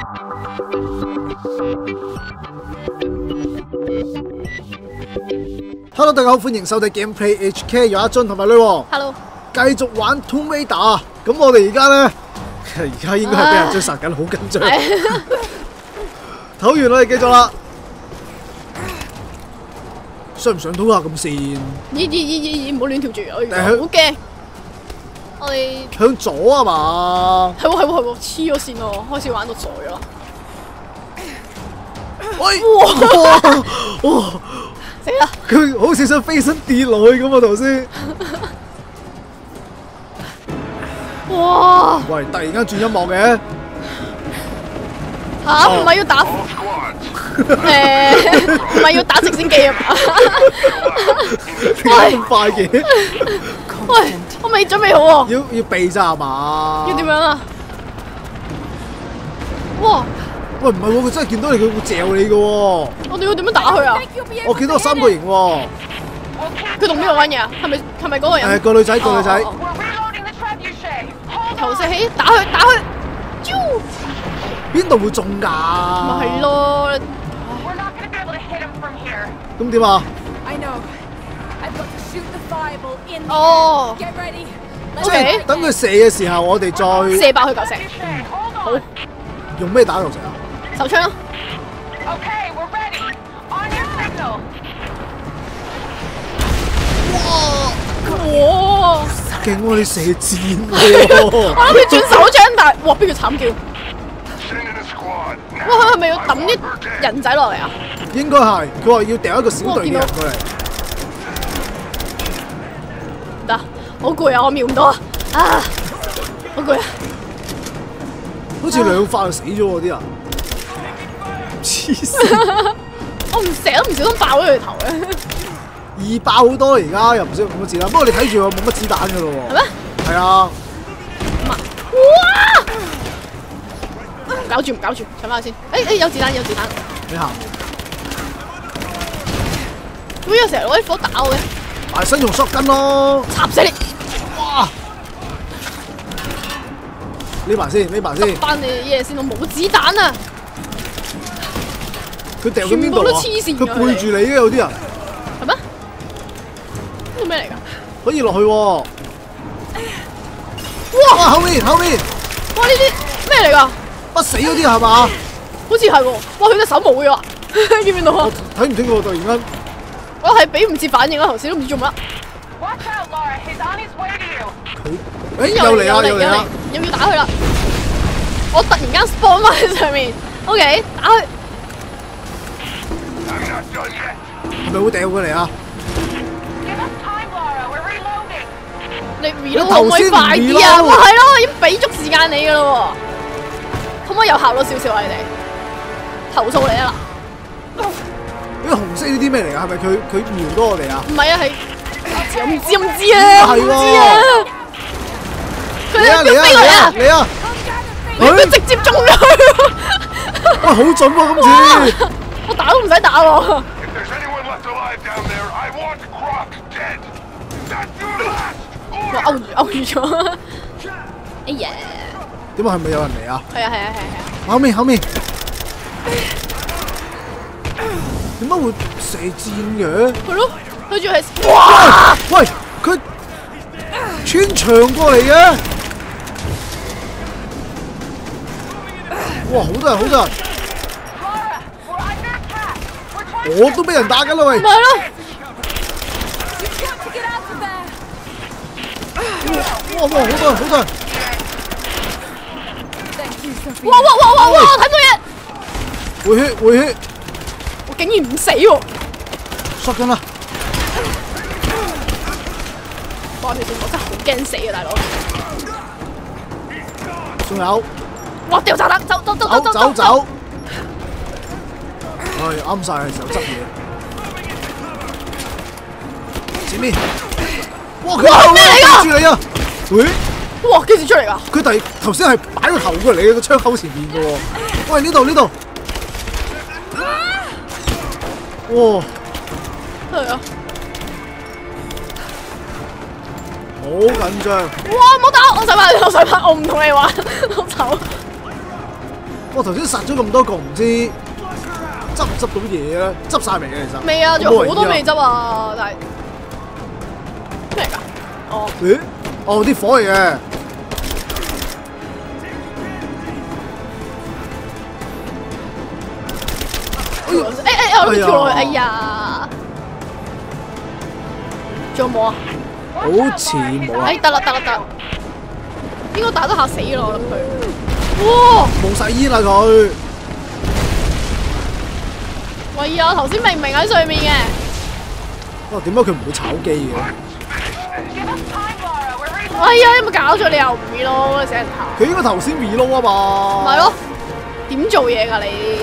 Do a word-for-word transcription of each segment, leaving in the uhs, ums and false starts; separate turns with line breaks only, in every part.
Hello， 大家好，歡迎收睇 Gameplay H K， 有阿俊同埋女王。
Hello，
繼續玩 Tomb Raider。咁我哋而家咧，而家應該係俾人追殺緊，好緊張。唞完我哋繼續啦。上唔上到啊？咁線？
咦咦咦咦咦！唔好亂跳住，我好驚。我哋
向左啊嘛？
係喎係喎係喎，黐咗線喎，開始玩到傻咗啦。
喂！哇！哇！
死啦！
佢好似想飛身跌落去咁啊！頭先。
哇！
喂！突然間轉音樂嘅。
吓？唔係要打？誒，唔係要打直升機啊嘛？
點解咁快嘅？
喂，我未準備好喎。
要要避咋係嘛？
要點樣啊？哇！
喂，唔係喎，佢真係見到你，佢會嚼你嘅喎。
我哋要點樣打佢啊？
我見到個三角形喎。
佢同邊個玩嘢啊？係咪係咪嗰個人？
誒，個女仔，個女仔。
投射器，打佢，打佢！
邊度會中㗎？
咪係咯。
咁點啊？
哦。
即係等佢射嘅時候，我哋再
射爆佢嚿石。好。
用咩打嚿石啊？
手槍咯。哇！哇！
勁喎，你射箭喎！
我諗佢轉手槍，但係哇，邊個慘叫？哇！佢係咪要抌啲人仔落嚟啊？
應該係，佢話要掉一個小隊嘅人過嚟。
唔得，好攰啊！我瞄唔到啊！啊，好攰啊！
好似兩發就死咗喎啲人。黐線！
我唔成日都唔小心爆咗佢頭嘅。
易爆好多而家，又唔少冇乜子彈。不過你睇住我冇乜子彈㗎咯喎。係咩？係啊。
哇！搞住唔搞住，搶翻先。誒誒，有子彈有子彈。
你行。
點解成日攞啲火打我嘅？
大身用 shotgun 咯。
插死你！
哇！匿埋先，匿埋先。
翻你嘢先，我冇子彈啊！
佢掉咗邊度啊？佢背住你嘅有啲人。
係咩？呢個咩嚟㗎？
可以落去喎。
哇！
哇！後面後面。
哇！呢啲咩嚟㗎？
不死嗰啲係嘛？
好似係喎。哇！佢隻手冇咗啊！見唔見到啊？
睇唔清喎，突然間。
我係俾唔切反應啊！頭先都唔知做乜。
佢誒又嚟啊！又嚟啊！
又要打佢啦！我突然間 spawn 翻喺上面。OK， 打佢。
係咪會掉過嚟啊？
你 reload 可唔可以快啲啊？咪係咯，已經俾足時間你噶咯喎，可唔可以有效率少少啊？你哋投訴你啊嗱！
呢個紅色呢啲咩嚟㗎？係咪佢佢瞄到我哋啊？
唔係啊，係我唔知，我唔知啊，
係喎。
佢哋飆飛過嚟啊！
嚟啊！
佢直接中咗佢。
哇，好準喎今次！
我打都唔使打喎。我勾住勾住咗。哎呀！
點解係咪有人嚟啊？
係啊係啊係啊！
後面後面。點解會射箭嘅？
係咯，佢仲係哇！
喂，佢穿牆過嚟嘅。哇！好多人好多人。我都俾人打緊啦喂！
咪係咯！
哇哇！好多人好多人！
哇哇哇哇哇！睇到嘢！
回血回血！
我竟然唔死喎！
縮緊啦！
哇！條線我真係好驚死啊，大佬！
仲有！
哇！掉炸彈，走走走
走
走
走走！唉，啱晒嘅時候執嘢。前面！哇！佢後面嚟住你啊！喂！
哇！幾時出嚟㗎？
佢第頭先係擺個頭過嚟你個窗口前面嘅喎。喂！呢度呢度。哇！
係啊！
好緊張。
哇！唔好打我，我想拍，我想拍，我唔同你玩，我走。
我頭先殺咗咁多個，唔知執唔執到嘢咧？執晒未嘅其實？
未啊，仲有好多未執啊，但係咩嚟㗎？哦，
咦？哦，啲火嚟嘅。
誒誒，我諗跳落去，哎呀！仲有冇啊？
好似冇啊！
哎，得啦得啦得啦，應該打得下死咯，我諗佢。哇！
冇晒煙啦佢。
喂呀！頭先明明喺上面嘅。
哇！點解佢唔會炒機嘅？
哎呀！有冇搞錯？你又唔 reload，死人頭！
佢應該頭先 reload 啊嘛。
咪咯？點做嘢㗎你？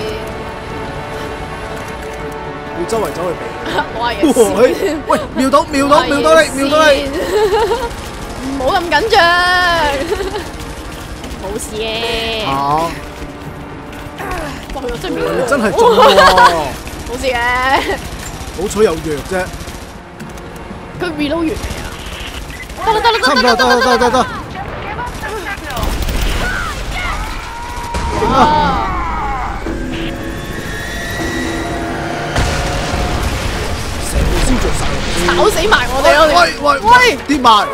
要周圍走去避。
我係嘅。
喂，瞄到瞄到瞄到你瞄到你！
唔好咁緊張，冇事嘅。
啊！
哇！佢真係瞄到，
真係中喎！
冇事嘅。
好彩有藥啫。
佢 reload 完未啊？得啦得啦
差唔多得得得得得。
哇！炒死埋我哋咯！
喂喂喂，跌埋！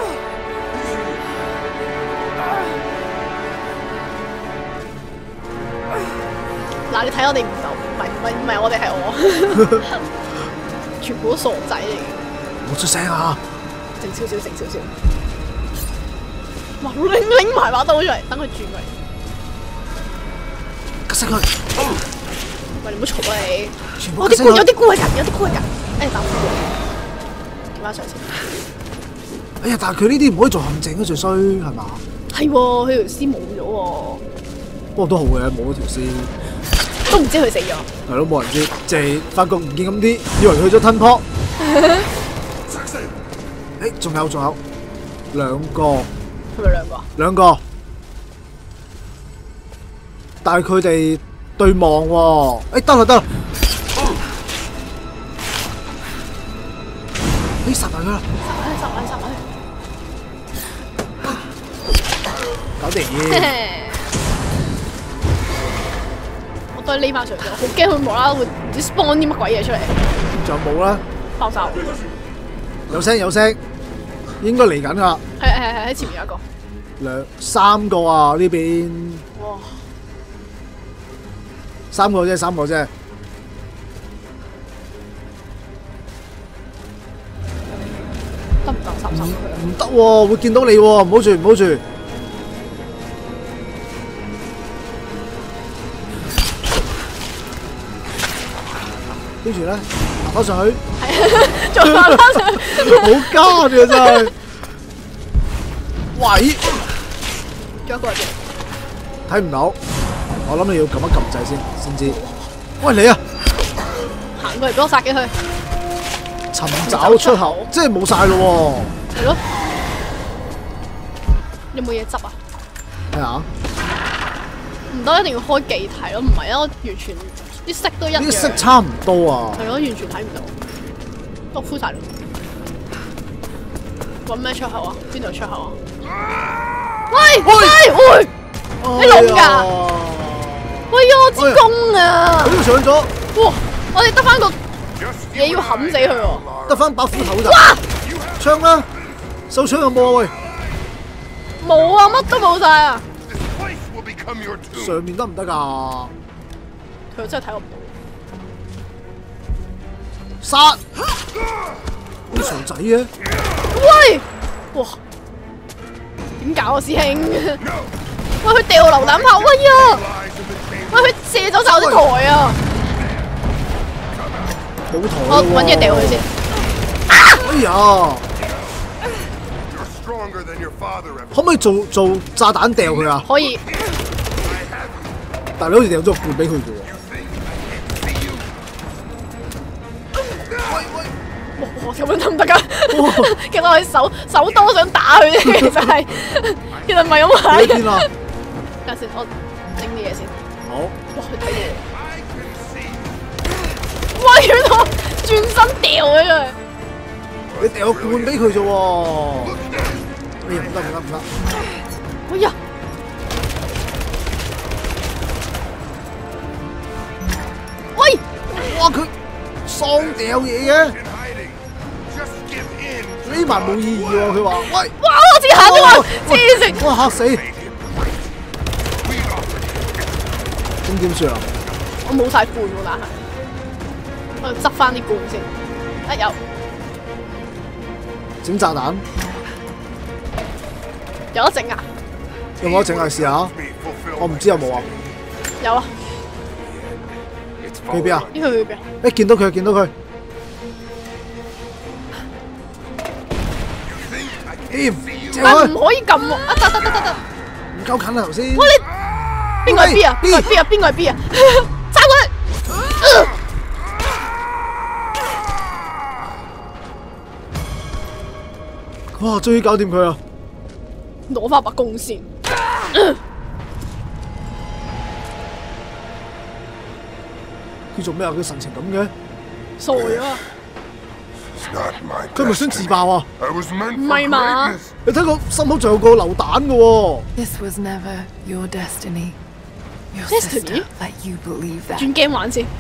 嗱，你睇我哋唔到，唔係唔係唔係我哋係我，全部都傻仔嚟嘅。
冇出聲啊！
靜少少，靜少少。哇！拎拎埋把刀出嚟，等佢轉過嚟。
吉熄佢！
喂，你唔好嘈啊你！
全部
有啲菇，有啲菇喺隔，有啲菇喺隔。誒，打唔到。翻上先。
哎呀，但係佢呢啲唔可以做陷阱嘅最衰係嘛？
係喎，佢條絲冇咗喎。
不過都好嘅，冇咗條絲。
都唔知佢死咗。
係咯，冇人知，淨係發覺唔見咁啲，以為去咗吞泡。誒，仲有仲有兩個。
係咪兩個？
兩個。但係佢哋對望喎。誒，得啦得啦。你殺埋佢啦！
殺埋殺埋
搞掂！
我都係匿翻上咗，好驚佢無啦啦會唔知 spawn 啲乜鬼嘢出嚟。
仲有冇啦？
爆手！
有聲有聲，應該嚟緊㗎。
係係係喺前面有一個。
兩三個啊呢邊。
哇！
三個啫，三個啫。
得唔得？殺唔殺佢啊？
唔得喎，會見到你喎，唔好住，唔好住。跟住咧，爬翻上去。
係啊，再爬翻上去。
好奸嘅真係。喂！
仲有一個喺邊？
睇唔到，我諗你要撳一撳掣先，先知。喂你啊！
行過嚟俾我殺幾佢。
尋找出口，即係冇晒咯喎。
係咯。有冇嘢執啊？
咩啊？
唔得，一定要開記睇咯，唔係啊，我完全啲色都一樣。
啲色差唔多啊。係
咯，完全睇唔到。都敷晒。揾咩出口啊？邊度出口啊？喂喂喂！你聾㗎？喂呀！我支弓啊！
佢都上咗。
哇！我哋得翻個嘢要冚死佢喎。
得翻把斧頭咋？槍啦！手槍有冇啊？喂！
冇啊！乜都冇晒啊！
上面得唔得㗎？
佢真係睇我唔到。
殺！好傻仔嘅。
喂！哇！點搞啊，師兄？喂，佢掉榴彈炮，喂呀！喂，佢射走晒我啲台啊！
冇台喎。
我揾嘢掉佢先。
啊！哎呀！可唔可以做做炸彈掉佢啊？
可以。
但係你好似掉咗個罐俾佢嘅喎。
哇！咁樣得唔得㗎？其實我係手手多想打佢啫，其實係，其實唔係咁玩嘅。
邊啊？
等下先，我整啲嘢先。
好。
哇！佢睇嘢。哇！原來轉身掉佢佢。
你掉個罐俾佢啫喎。哎呀！唔得唔得唔得。
哎呀！
哇！佢喪掉嘢嘅，匿埋冇意義喎。佢話：喂，
哇！我自己行咗啦，黐線！
哇嚇死！咁點算啊？
我冇晒罐喎，但係我要執翻啲罐先。啊有
整炸彈，
有得整啊？
有冇得整啊？試下，我唔知有冇啊。
有啊。
去邊啊？
呢個去邊？
誒見到佢，見到佢。掂，
但係唔可以撳喎！啊得得得得得，
唔夠近啊頭先。
哇你邊個係 B 啊？邊個係 B 啊？邊個係 B 啊？揸佢！
哇！終於搞掂佢啦！
攞翻把弓先。
佢做咩啊？佢神情咁嘅，
傻咗啊！
佢咪想自爆啊？
唔係嘛？
你睇個心口仲有個流彈嘅喎。
This was never your destiny. Your
Destiny?
sister let you believe that.
轉 game 玩先。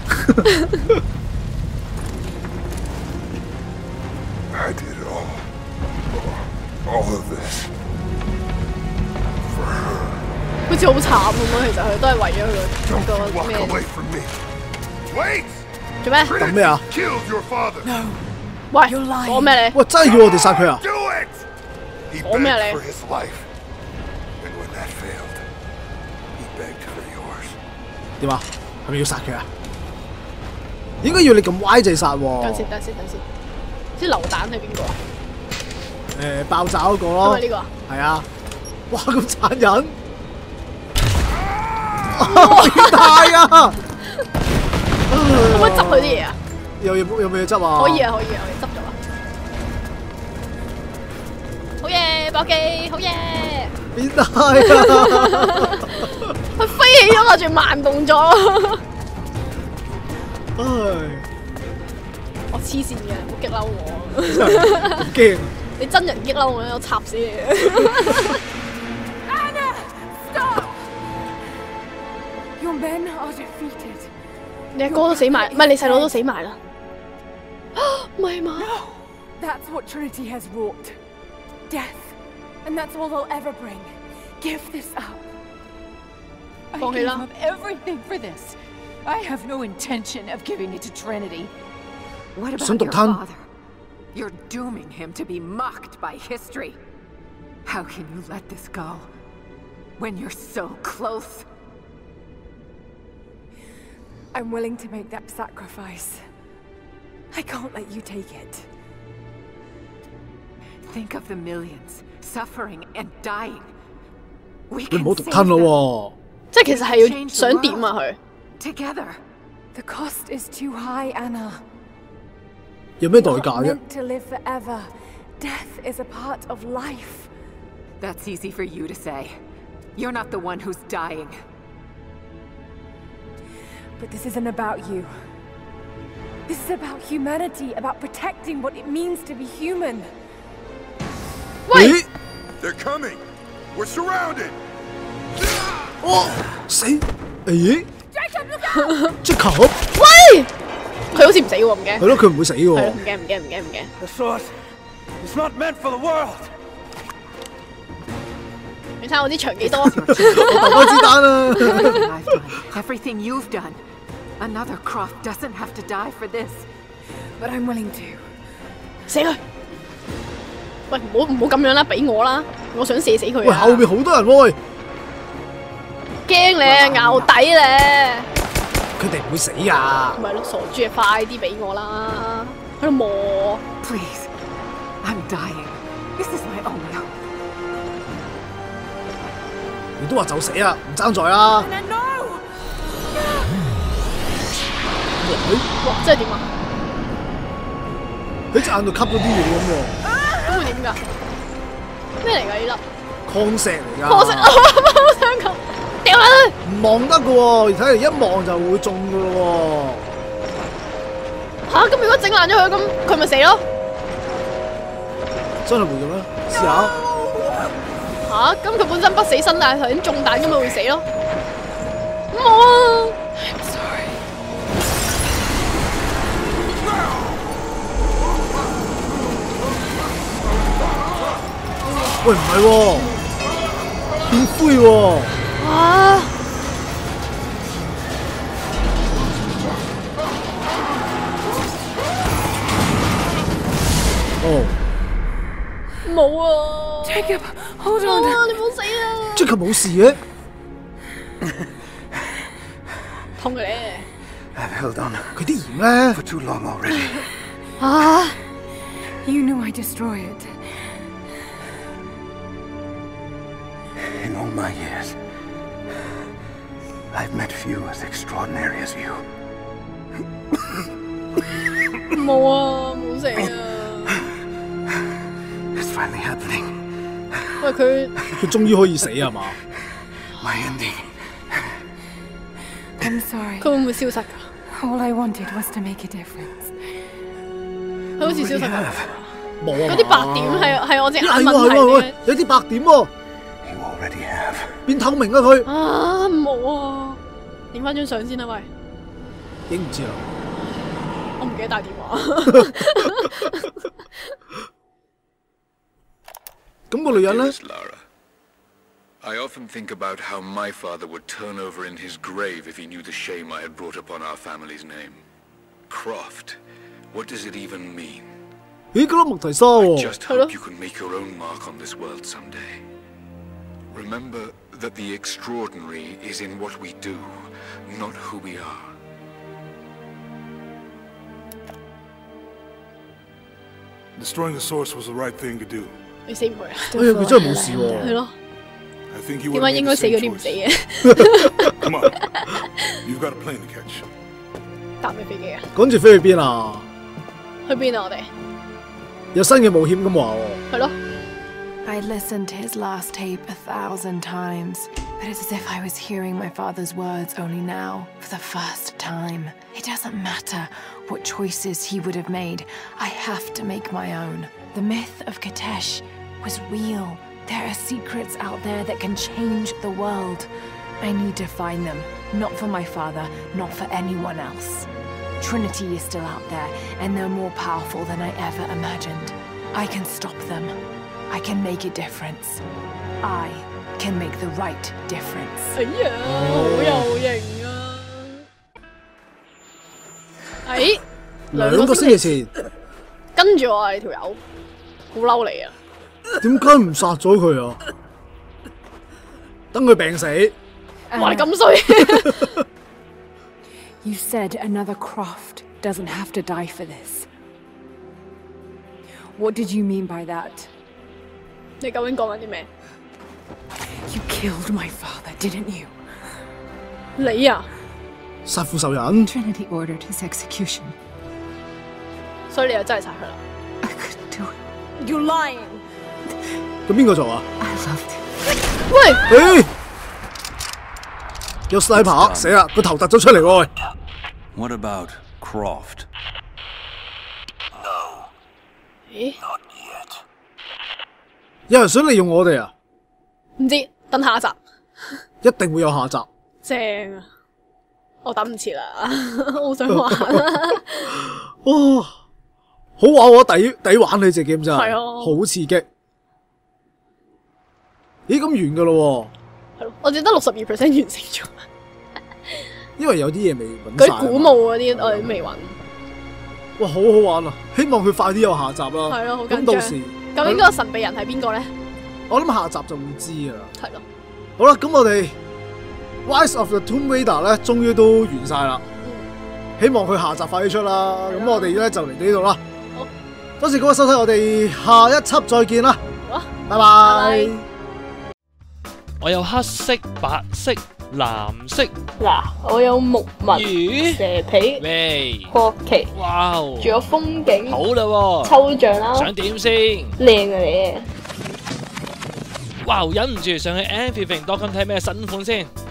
I did it all. All of this for her.
好似好慘咁咯，其實佢都係為咗佢
Don't
個
you
個
walk
咩？
away from me. Wait!
做咩？
等咩啊？
Killed your father.
No.
喂，
You're lying.
講咩你？
喂，真係要我哋殺佢啊？
Do it! He
Oh, man,
begged
eh?
for his life. And when that failed, he begged for yours.
點啊？係咪要殺佢啊？應該要你咁歪制殺喎。
等先，等先，等先。啲流彈係邊個啊？
誒，爆炸嗰個
係
咯。
咪呢個啊？
係啊！哇，咁殘忍！變態啊！
可唔可以執佢啲嘢啊？
有有有冇嘢執啊？
可以啊，可以啊，我哋執咗啦。好嘢，爆機，好嘢！
變態啊！
佢飛起咗，我仲慢動作。
唉，
我黐線嘅，唔好激嬲我。
好驚！
你真人激嬲我咧，我插死你。
Anna, stop! Your men are defeated.
你阿哥都死埋，唔係你細佬都死埋啦。唔係嘛？
That's what Trinity has wrought. Death. And that's all they'll ever bring. Give this up. I
放棄
gave
啦
up everything for this. I have no intention of giving it to Trinity.
What about
Son
your
Tan.
father? You're dooming him to be mocked by history. How can you let this go when you're so close?
I'm willing to make that sacrifice. I can't let you take it.
Think of the millions suffering and dying. We
你唔
can
好獨
save
吞
them
咯
即係其實係要想點啊佢？
together.
The cost is too high, Anna.
喎，有咩代
We're
價啫？
meant to live forever. Death is a part of life.
That's easy for you to say. You're not the one who's dying.
But this isn't about you. This is about humanity, about protecting what it means to be human.
喂，
咦？
They're coming. We're surrounded.
哦，死！咦 ？Jacob，
喂，佢好似唔死喎，唔驚。
係咯，佢唔會死嘅
係咯，
喎。
唔驚，唔驚，唔驚，唔驚。
The sword is not meant for the world.
你睇下我啲長幾多？
我爆子彈啊！
Everything I've done, everything you've done. Another Croft doesn't have to die for this.
But I'm willing to.
死佢！喂，唔好唔好咁樣啦，俾我啦，我想射死佢
喂，
啊！
後面好多人喎，喂
驚你牛底咧，
佢哋唔會死啊！
咪咯，傻豬啊！快啲俾我啦，喺度磨。
Please. I'm dying. This is my only hope.
你都話就死啊，唔爭在啦！
Anna, no!
哇，即係點啊？
喺隻眼度吸咗啲嘢咁喎，
咁會點㗎？咩嚟㗎呢粒？
礦石嚟㗎。
可惜啊！我想講，掉落去。
唔望得㗎喎，睇嚟一望就會中㗎咯
吓，咁如果整爛咗佢，咁佢咪死咯？
喎，真係會嘅咩？試下。
吓，咁佢本身不死身，但係頭先中彈咁咪會死咯？冇啊！
喂，唔係喎，變灰喎。
啊！
哦，
冇啊
Jacob，hold
啊！
on。
你冇死啊
Jacob 冇事嘅。
痛嘅咧。
I've held on
佢啲鹽咧
for too long already.
啊！
You knew I'd destroy it.
In all my years, I've met few as extraordinary as you.
冇啊，冇死啊！
It's finally happening.
喂，佢
佢終於可以死係嘛？
My ending.
I'm sorry.
佢會唔會消失㗎？
All I wanted was to make a difference.
佢好似消失咗。
冇啊！
嗰啲白點係係我隻眼
係喎
問題
係喎，
嚟
喂，有啲白點喎，
You already have.
變透明啊佢。
啊，冇啊！影翻張相先啦，喂！
影唔知啦。
我唔記得帶電話。
咁個女人咧？
Dearest Lara, I often think about how my father would turn over in his grave if he knew the shame I had brought upon our family's name. Croft, what does it even mean?
咦，嗰粒木提沙喎。
Just hope you can make your own mark on this world someday. Remember that the extraordinary is in what we do, not who we are.
Destroying the source was the right thing to do.
你死唔去啊？
哎呀，佢真係冇事喎。
係咯。
I think you
點
would
解
have
應
made
該
the
死
same
嗰啲唔
choice.
死嘅？
Come on. You've got a plane to catch.
搭咩飛機啊？
趕住飛去邊啊？
去邊啊？我哋
有新嘅冒險咁話喎。
係咯。
I listened to his last tape a thousand times, but it's as if I was hearing my father's words only now, for the first time. It doesn't matter what choices he would have made. I have to make my own. The myth of Katesh was real. There are secrets out there that can change the world. I need to find them, not for my father, not for anyone else. Trinity is still out there, and they're more powerful than I ever imagined. I can stop them. I can make a difference. I can make the right difference.
哎呀，好有型啊！哎，
兩個星期前，
跟住我啊，你條友好嬲你啊！
點解唔殺咗佢啊？等佢病死。
哇！你咁衰。
You said another Croft doesn't have to die for this. What did you mean by that?
你究竟講緊啲咩？
You killed my father, didn't you?
你啊，
殺父仇人。
Trinity ordered his execution.
所以你又真係殺佢啦
I couldn't do it.
？You're lying！
咁邊個做啊？
I loved him.
喂！
誒，有 sniper 死啦，個頭突咗出嚟喎。
What about Croft?
咦？
有人想利用我哋啊？
唔知，等下一集。
一定會有下集。
正啊！我等唔切啦，好想玩啊！
哇，好玩喎，抵抵玩你隻 game 真係，
係啊
好刺激。咦，咁完噶咯
係咯，我只得六十二 percent 完成咗。
因為有啲嘢未揾
嗰
晒。
啲古墓嗰啲我哋都未揾。
哇，好好玩啊！希望佢快啲有下集啦。
係咯，好緊張。
咁到時
究竟嗰個神秘人係邊個咧？
我諗下集就會知噶啦。
係咯。
好啦，咁我哋 Rise of the Tomb Raider 咧，終於都完晒啦。希望佢下集快啲出啦。咁我哋咧就嚟到呢度啦。
好，
多謝各位收睇，我哋下一輯再見啦。
好啊，
拜拜。
我有黑色、白色、藍色。
嗱，我有木紋、
魚、
蛇皮、
喂、
國旗，
哇！
仲有風景，
好啦喎，
抽象啦，
想點先？
靚啊你！
哇！忍唔住上去 everything dot com 睇咩新款先。